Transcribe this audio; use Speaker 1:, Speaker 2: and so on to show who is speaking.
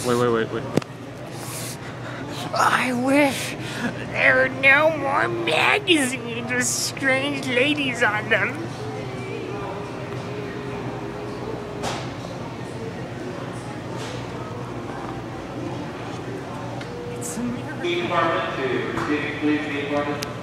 Speaker 1: Wait.
Speaker 2: I wish there were no more magazines with strange ladies on them. It's a miracle.
Speaker 3: Department 2, please, department.